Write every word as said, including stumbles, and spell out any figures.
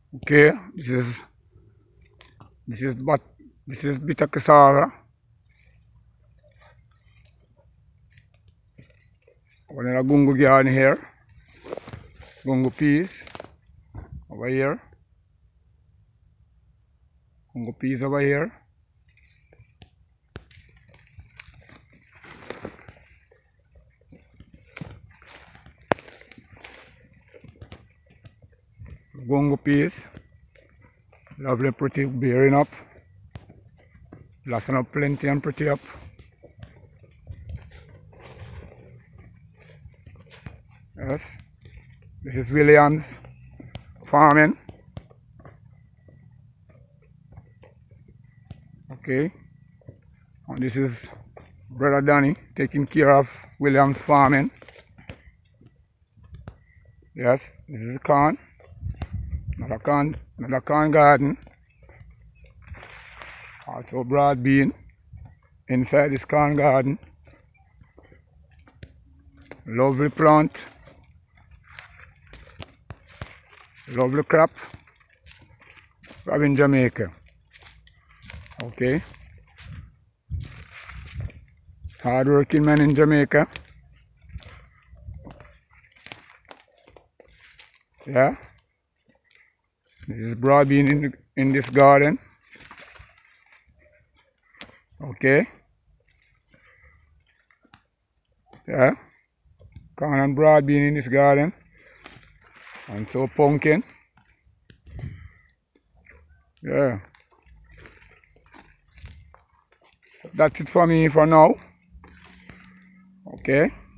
Okay, this is this is but this is bitter cassava. One in a gungo garden here. Gungo peas over here. Gungo peas over here. Gungo peas. Lovely, pretty, bearing up. Blossoming up plenty and pretty up. Yes, this is Williams farming. Okay, and this is Brother Danny taking care of Williams farming. Yes, this is corn. Another corn, another corn garden. Also broad bean inside this corn garden. Lovely plant. Lovely crop. From in Jamaica. Okay. Hard working man in Jamaica. Yeah. This is broad bean in, in this garden. Okay. Yeah. Corn and broad bean in this garden. And so pumpkin. Yeah. So that's it for me for now. Okay.